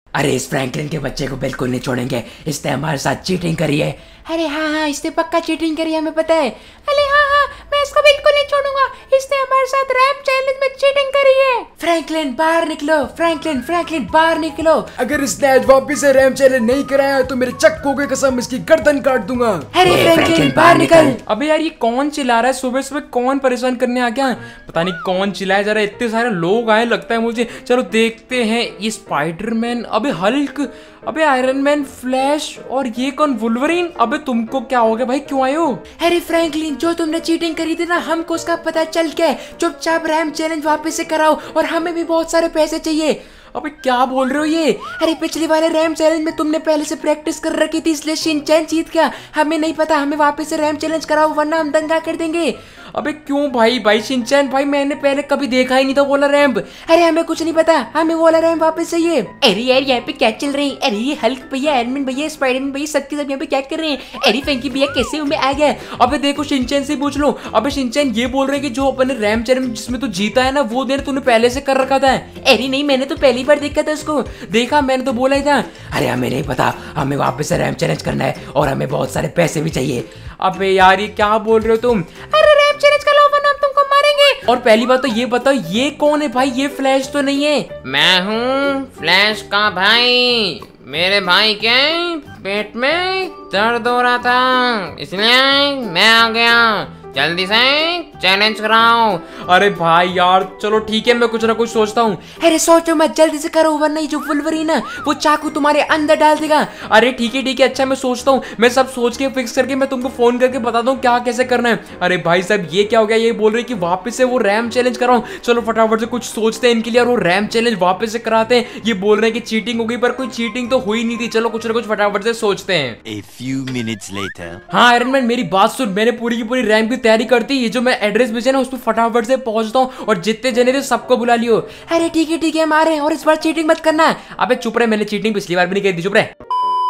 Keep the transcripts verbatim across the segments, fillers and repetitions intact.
अरे इस फ्रैंकलिन के बच्चे को बिल्कुल नहीं छोड़ेंगे, इसने हमारे साथ चीटिंग करी है। अरे हाँ हाँ इसने पक्का चीटिंग करी है, हमें पता है। अरे हाँ हाँ मैं इसको बिल्कुल नहीं छोड़ूंगा, इसने हमारे साथ रैप चैलेंज में चीटिंग करी है। फ्रैंकलिन बाहर निकलो, फ्रैंकलिन फ्रैंकलिन बाहर निकलो। अगर इसने आज वापिस से रैप चैलेंज नहीं कराया तो मेरे चक्कों की कसम इसकी गर्दन काट दूंगा। अरे फ्रैंकलिन बाहर निकल। अबे यार ये कौन चिल्ला रहा है सुबह सुबह, कौन परेशान करने आ गया, पता नहीं कौन चिल्लाया जा रहा है। इतने सारे लोग आए लगता है मुझे। चलो देखते हैं। ये स्पाइडरमैन, अबे हल्क, अबे आयरन मैन, फ्लैश और ये कौन वुल्वरीन। अबे तुमको क्या हो गया भाई, क्यों आए हो? अरे फ्रैंकलिन जो तुमने चीटिंग करी थी ना, हमको उसका पता चल गया। चुपचाप रैम चैलेंज वापस से कराओ और हमें भी बहुत सारे पैसे चाहिए। अबे क्या बोल रहे हो ये? अरे पिछली वाले रैम चैलेंज में तुमने पहले से प्रैक्टिस कर रखी थी, इसलिए शिनचैन जीत गया। हमें नहीं पता, हमें वापस से रैम चैलेंज कराओ वरना हम दंगा कर देंगे। अबे क्यों भाई? भाई शिनचैन भाई मैंने पहले कभी देखा ही नहीं था बोला रैम्प। अरे हमें कुछ नहीं पता, हमें बोला रैम्प वापस चाहिए। अरे यार यहाँ पे क्या चल रही है? अरे ये हल्क भैया, आयरन भैया, स्पाइडरमैन भैया, सबके सब यहाँ पे क्या कर रहे हैं? अरे फैंकी भैया कैसे में आ गया? अबे देखो शिनचैन से पूछ लो। अबे शिनचैन ये बोल रहे हैं कि जो अपने रैम चैलेंज जिसमें तू जीता है ना, वो देर तूने पहले से कर रखा था। अरे नहीं मैंने तो पहली बार देखा था उसको। देखा, मैंने तो बोला ही था। अरे हमें नहीं पता, हमें वापस से रैम चैलेंज करना है और हमें बहुत सारे पैसे भी चाहिए। अबे यार ये क्या बोल रहे हो तुम? अरे रैम चैलेंज करो वरना हम तुमको मारेंगे। और पहली बात तो ये बताओ ये कौन है भाई? ये फ्लैश तो नहीं है? मैं हूँ फ्लैश का भाई। मेरे भाई के पेट में दर्द हो रहा था इसलिए मैं आ गया। जल्दी से चैलेंज कराओ। अरे भाई यार चलो ठीक है, मैं कुछ ना कुछ सोचता हूँ। अरे सोचो मत, जल्दी से करो वरना ये जो वुल्वरीन है वो चाकू तुम्हारे अंदर डाल देगा। अरे ठीक है ठीक है, अच्छा मैं सोचता हूँ। मैं सब सोच के फिक्स करके मैं तुमको फोन करके बताता हूँ क्या कैसे करना है। अरे भाई साहब ये क्या हो गया? ये बोल रहे कि वापस से वो रैम चैलेंज कराओ। चलो फटाफट से कुछ सोचते हैं इनके लिए और वो रैम चैलेंज वापस से कराते हैं। ये बोल रहे हैं कि चीटिंग हो गई, पर कोई चीटिंग तो हुई नहीं थी। चलो कुछ ना कुछ फटाफट से सोचते हैं। A few minutes later. हाँ आयरन मैन मेरी बात सुन, मैंने पूरी की पूरी रैम की तैयारी करती। ये जो मैं एड्रेस भेजा ना उस पर फटाफट से पहुंचता हूँ और जितने जने थे सबको बुला लियो। अरे ठीक है ठीक है, हम आ रहे हैं और इस बार चीटिंग मत करना। अबे चुप रहे, मैंने चीटिंग पिछली बार भी नहीं की थी, चुप रहे।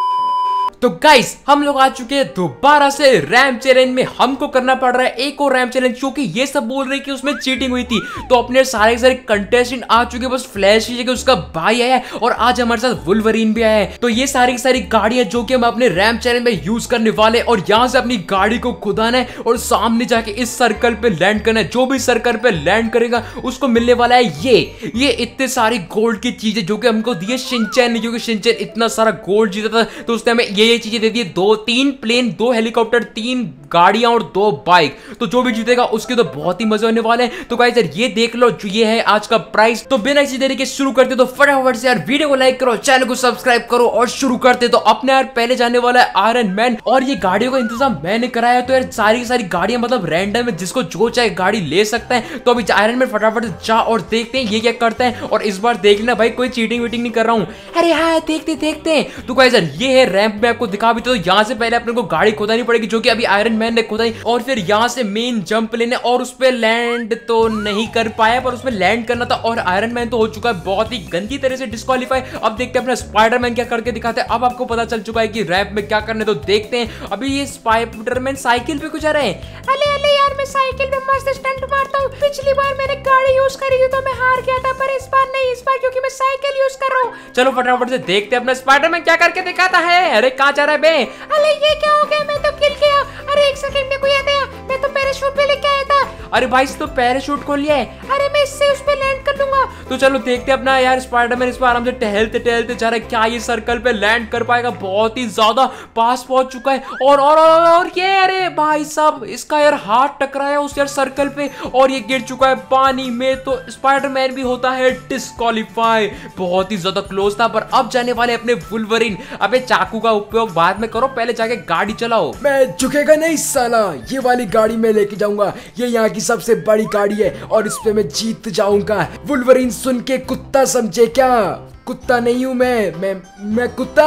तो गाइस हम लोग आ चुके हैं दोबारा से रैम चैलेंज में। हमको करना पड़ रहा है एक और रैम चैलेंज, क्योंकि ये सब बोल रहे हैं कि उसमें चीटिंग हुई थी। तो अपने सारे सारे कंटेस्टेंट आ चुके हैं, बस फ्लैश की जगह उसका भाई आया है और आज हमारे साथ वुल्वरीन भी आया है। तो ये सारी सारी गाड़ियां जो कि हम अपने रैम चैलेंज में यूज करने वाले, और यहाँ से अपनी गाड़ी को खुदाना है और सामने जाके इस सर्कल पे लैंड करना है। जो भी सर्कल पे लैंड करेगा उसको मिलने वाला है ये ये इतने सारी गोल्ड की चीजें जो कि हमको दिए शिनचैन ने, क्योंकि शिनचैन इतना सारा गोल्ड जीता था तो उसने हमें ये ये चीजें दे दी। दो तीन प्लेन, दो हेलीकॉप्टर, तीन गाड़ियां और दो बाइक। तो जो भी जीतेगा उसके तो बहुत ही मजे होने वाले हैं। तो गाइस यार ये देख लो, जो ये है आज का प्राइस। तो बिना किसी देरी के शुरू करते तो फटाफट से यार वीडियो को लाइक करो, चैनल को सब्सक्राइब करो और शुरू करते। तो अपने यार पहले जाने वाला है आयरन मैन, और ये गाड़ियों का इंतजाम मैंने कराया। तो यार सारी सारी गाड़ियां मतलब रैंडम है, जिसको जो चाहे गाड़ी ले सकता है। तो अभी आयरन मैन फटाफट से जा और देखते हैं ये क्या करता है। और इस बार देख लेना भाई, कोई चीटिंग वीटिंग नहीं कर रहा हूँ। अरे हाँ देखते देखते हैं। तो गाइस यार ये है रैंप, में आपको दिखा भी। तो यहाँ से पहले अपने को गाड़ी खोदानी पड़ेगी जो कि अभी आयरन मैन ने खोदाई, और फिर यहाँ से मेन जंप लेने, और उस पे लैंड तो नहीं कर पाया पर उसमें लैंड करना था। और आयरन मैन तो हो चुका है बहुत ही गंदी तरह से डिस्क्वालीफाई। अब देखते हैं अपना स्पाइडरमैन क्या करके दिखाते हैं। अब आपको पता चल चुका है कि रैंप में क्या करने, तो देखते हैं। अभी ये स्पाइडरमैन साइकिल पे कुछ आ रहे हैं। अले अले यार मैं साइकिल पे मस्त स्टंट मारता हूँ। पिछली बार मैंने गाड़ी यूज करी थी तो मैं हार गया था, पर इस बार नहीं, इस बार क्योंकि मैं साइकिल यूज कर रहा हूँ। चलो फटाफट से देखते हैं अपना स्पाइडरमैन क्या करके दिखाता है। अरे कहाँ जा रहा है बे? अरे ये क्या हो गया? मैं तो गिर गया। अरे एक सेकंड में कोई आ गया, मैं तो पैराशूट पे लेके आया था। अरे भाई तो पैराशूट खोल लिया है। अरे मैं इससे उस पे लैंड कर लूंगा। तो चलो देखते हैं अपना यार स्पाइडरमैन इस बार आराम से टहलते टहलते जा रहा है। क्या ये सर्कल पे लैंड कर पाएगा? बहुत ही ज्यादा पास पहुंच चुका है। और और और, और ये अरे भाई साहब इसका यार हाथ टकराया उस यार सर्कल पे और ये गिर चुका है पानी में। तो स्पाइडरमैन भी होता है डिस्क्वालीफाई। बहुत ही ज्यादा क्लोज था, पर अब जाने वाले अपने वुल्वरीन। अबे चाकू का उपयोग बाद में करो, पहले जाके गाड़ी चलाओ। मैं झुकेगा नहीं साला, ये वाली गाड़ी में लेके जाऊंगा। ये यहाँ की सबसे बड़ी गाड़ी है और इस पे मैं जीत जाऊंगा। वुल्वरीन सुन के कुत्ता समझे क्या? कुत्ता नहीं हूं मैं मैं मैं कुत्ता।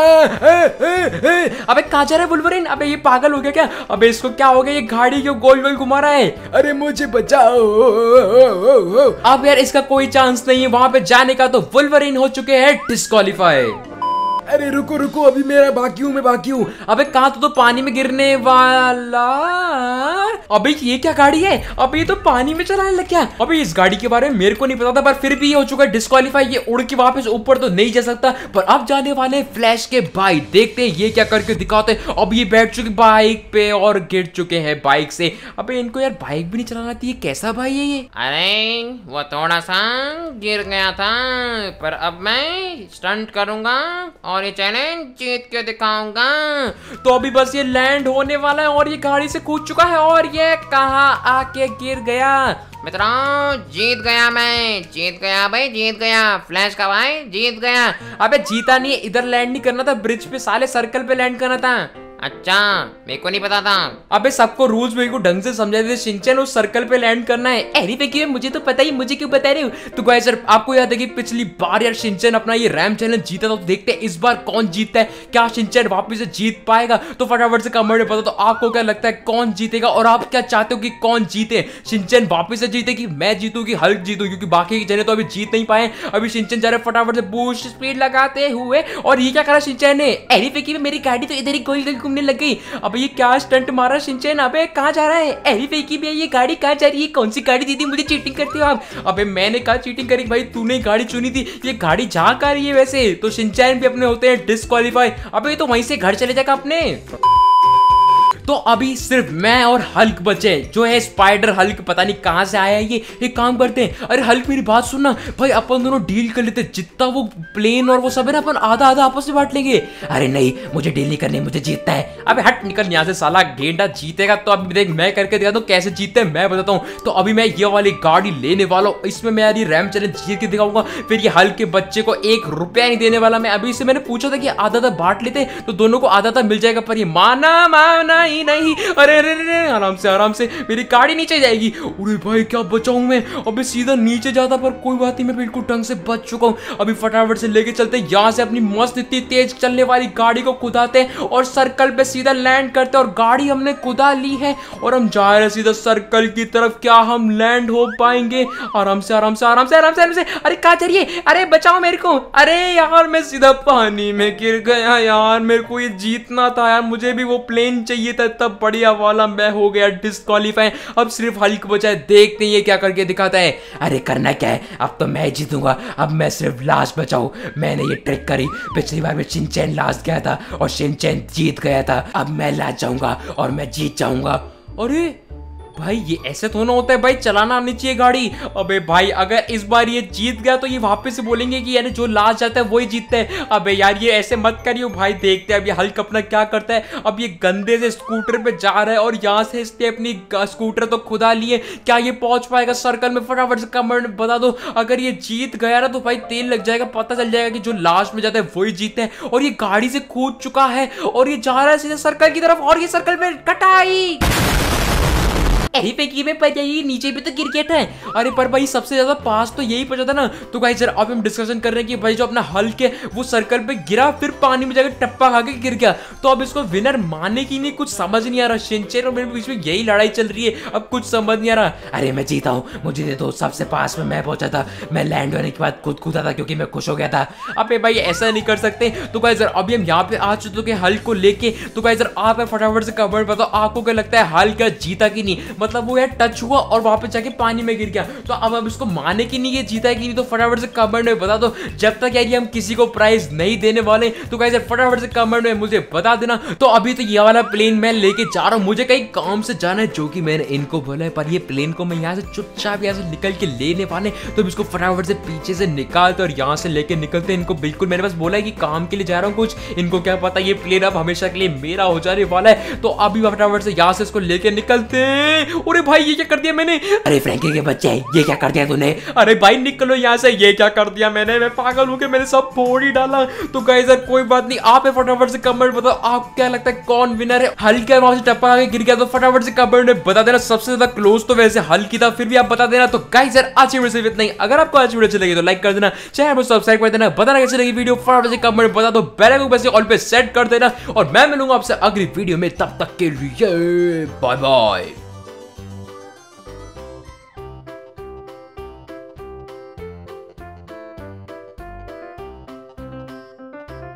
अबे कहाँ जा रहा है वुल्वरीन? अबे ये पागल हो गया क्या? अबे इसको क्या हो गया? ये गाड़ी क्यों गोल गोल घुमा रहा है? अरे मुझे बचाओ। अब यार इसका कोई चांस नहीं है वहां पे जाने का। तो वुल्वरीन हो चुके हैं डिस्क्वालीफाई। अरे रुको रुको, अभी मेरा बाकी हूँ, मैं बाकी हूँ। अबे कहाँ? तो, तो पानी में गिरने वाला यार, अबे ये क्या गाड़ी है? अबे ये तो पानी में चलाने लग गया। अबे इस गाड़ी के बारे में मेरे को नहीं पता था, पर फिर भी ये हो चुका है डिस्क्वालीफाई। ये उड़ के वापस ऊपर तो नहीं जा सकता, पर अब जाने वाले फ्लैश के भाई। देखते हैं ये क्या करके दिखाते। अब ये बैठ चुके बाइक पे और गिर चुके हैं बाइक से। अबे इनको यार बाइक भी नहीं चलाना आती है, कैसा भाई है ये? अरे वो थोड़ा सा गिर गया था, पर अब मैं स्टंट करूंगा और ये चैलेंज जीत के दिखाऊंगा। तो अभी बस ये लैंड होने वाला है और ये गाड़ी से कूद चुका है और ये कहाँ आके गिर गया। मित्रों जीत गया, मैं जीत गया भाई, जीत गया। फ्लैश का भाई जीत गया। अबे जीता नहीं है, इधर लैंड नहीं करना था, ब्रिज पे साले सर्कल पे लैंड करना था। अच्छा मेरे को नहीं पता था। अबे सबको रूल्स मेरे को ढंग से समझा दे शिनचैन, उस सर्कल पे लैंड करना है। अरे देखिए मुझे तो पता ही, मुझे क्यों बता रहे हो? तो गाइस सर आपको याद है कि पिछली बार यार शिनचैन अपना ये रैम चैलेंज जीता था, तो देखते हैं इस बार कौन जीतता है। क्या शिनचैन वापस से जीत पाएगा? तो फटाफट से कमेंट में बताओ तो आपको क्या लगता है कौन जीतेगा, और आप क्या चाहते हो कि कौन जीते? शिनचैन वापस से जीते कि मैं जीतूं कि हल्क जीतूं? क्योंकि बाकी के जने तो अभी जीत नहीं पाए। अभी शिनचैन जा रहे फटाफट से बूस्ट स्पीड लगाते हुए, और ये क्या करा शिनचैन ने? अरे फेंकी मेरी गाड़ी तो इधर ही गोल गोल घूमने लग गई। अब ये क्या स्टंट मारा शिनचैन? अबे कहाँ जा रहा है? अरे फेंकी भैया ये गाड़ी कहाँ जा रही है? कौन सी गाड़ी दी थी मुझे? चीटिंग करते हो आप? अबे मैंने कहा चीटिंग करी भाई, तूने गाड़ी चुनी थी। ये गाड़ी जा कर रही है वैसे तो शिनचैन भी अपने होते हैं डिस्क्वालीफाई। अबे तो वहीं से घर चले जाएगा अपने। तो अभी सिर्फ मैं और हल्क बचे, जो है स्पाइडर हल्क, पता नहीं कहां से आया है ये। एक काम करते हैं, अरे हल्क मेरी बात सुनना भाई, अपन दोनों डील कर लेते, जितना वो प्लेन और वो सब है ना अपन आधा आधा आपस में बांट लेंगे। अरे नहीं, मुझे डील नहीं करनी, मुझे जीतना है। अबे हट निकल यहाँ से साला, गेंडा जीतेगा तो अभी देख मैं करके दिखा दूं कैसे जीतते हैं, मैं बताता हूँ। तो अभी मैं ये वाली गाड़ी लेने वाला हूँ, इसमें मैं यार ये रैम चैलेंज जीत के दिखाऊंगा। फिर ये हल्क के बच्चे को एक रुपया नहीं देने वाला मैं। अभी इससे मैंने पूछा था कि आधा आधा बांट लेते तो दोनों को आधा आधा मिल जाएगा, पर ये माना माना ही नहीं। अरे अरे अरे आराम से आराम से, मेरी गाड़ी नीचे जाएगी। अरे भाई क्या बचाऊं मैं? अबे सीधा नीचे जाता, पर कोई बात नहीं, मैं बिल्कुल ढंग से बच चुका हूं। अभी फटाफट से लेके चलते हैं यहाँ से अपनी मस्त इतनी तेज चलने वाली गाड़ी को कुदाते हैं और सर्कल पे सीधा लैंड करते हैं। और गाड़ी हमने कुदा ली है और हम जा रहे हैं सीधा सर्कल की तरफ। क्या हम लैंड हो पाएंगे? आराम से आराम से आराम से आराम से आराम से। अरे कहाँ जा रही है? अरे बचाओ मेरे को। अरे यार मैं सीधा पानी में गिर गया यार, मेरे को ये जीतना था यार, मुझे भी वो प्लेन चाहिए था। तब बढ़िया वाला मैं हो गया डिस्क्वालीफाई। अब सिर्फ हल्क बचा है, देखते हैं ये क्या करके दिखाता है। अरे करना क्या है, अब तो मैं जीतूंगा। अब मैं सिर्फ लास्ट बचाऊं। मैंने ये ट्रिक करी, पिछली बार में शिनचैन लास्ट गया था और शिनचैन जीत गया था। अब मैं लास्ट जाऊंगा और मैं जीत जाऊंगा। अरे भाई ये ऐसे तो ना होता है भाई, चलाना आनी चाहिए गाड़ी। अबे भाई अगर इस बार ये जीत गया तो ये वापस से बोलेंगे कि यार जो लास्ट जाता है वही जीतता है। अबे यार ये ऐसे मत करियो भाई, देखते हैं अब ये हल्क अपना क्या करता है। अब ये गंदे से स्कूटर पे जा रहा है और यहाँ से इसने अपनी स्कूटर तो खुदा लिए। क्या ये पहुंच पाएगा सर्कल में? फटाफट से कमेंट में बता दो। अगर ये जीत गया ना तो भाई तेल लग जाएगा, पता चल जाएगा कि जो लास्ट में जाता है वही जीतता है। और ये गाड़ी से कूद चुका है और ये जा रहा है सीधे सर्कल की तरफ, और ये सर्कल में कटाई। अरे फेंकी में पर यही नीचे भी तो क्रिकेट है। अरे पर भाई सबसे ज्यादा पास तो यही पहुंचा था ना। तो गाइस सर अब हम डिस्कशन कर रहे हैं कि भाई जो अपना हल्क है वो सर्कल पे गिरा, फिर पानी में जाकर टप्पा खा के गिर गया। तो अब इसको विनर मानने की नहीं, कुछ समझ नहीं आ रहा। शिनचैन और मेरे बीच में यही लड़ाई चल रही है, अब कुछ समझ नहीं आ रहा। अरे मैं जीता हूँ, मुझे दे दो। सबसे पास में मैं पहुंचा था, मैं लैंड होने के बाद खुद कूदा था क्योंकि मैं खुश हो गया था। अबे भाई ऐसा नहीं कर सकते। तो गाइस सर अभी हम यहाँ पे आ चुके हैं हल्क को लेके। तो गाइस सर आप फटाफट से कमेंट बताओ आपको क्या लगता है हल्क जीता कि नहीं? मतलब वो यार टच हुआ और वापस जाके पानी में गिर गया। तो अब अब इसको माने कि नहीं ये जीता है कि नहीं, तो फटाफट से कमेंट में बता दो। जब तक यार हम किसी को प्राइज नहीं देने वाले, तो गाइस फटाफट से कमेंट में मुझे बता देना। तो अभी तो ये वाला प्लेन मैं लेके जा रहा हूँ, मुझे कहीं काम से जाना है जो कि मैंने इनको बोला है। पर ये प्लेन को मैं यहाँ से चुपचाप यहाँ से निकल के लेने वाले, तो इसको फटाफट से पीछे से निकालते और यहाँ से लेके निकलते। इनको बिल्कुल मैंने बस बोला है कि काम के लिए जा रहा हूँ कुछ, इनको क्या पता ये प्लेन अब हमेशा के लिए मेरा हो जाने वाला है। तो अभी फटाफट से यहाँ से इसको लेके निकलते हैं। अरे भाई ये क्या कर दिया मैंने? अरे फ्रैंकी के बच्चे ये क्या कर दिया तूने? अरे भाई निकलो यहाँ से, ये क्या कर दिया मैंने? मैं पागल हूँ कि मैंने सब फोड़ ही डाला। तो गाइस यार कोई बात नहीं, आप फटाफट से कमेंट बताओ आप क्या लगता है कौन विनर है। हल्क वहां से टप्पा आके गिर गया, तो फटाफट से कमेंट में बता देना। सबसे ज्यादा क्लोज तो वैसे हल्क की था, फिर भी आप बता देना। तो गाइस यार आज की वीडियो सिर्फ इतना ही। अगर आपको आज वीडियो अच्छी लगी तो लाइक कर देना, चैनल को सब्सक्राइब कर देना, बताना कैसी लगी वीडियो फटाफट से कमेंट में बता दो। बेल आइकन वैसे ऑल पे सेट कर देना और मैं मिलूंगा आपसे अगली वीडियो में। तब तक के लिए बाय बाय।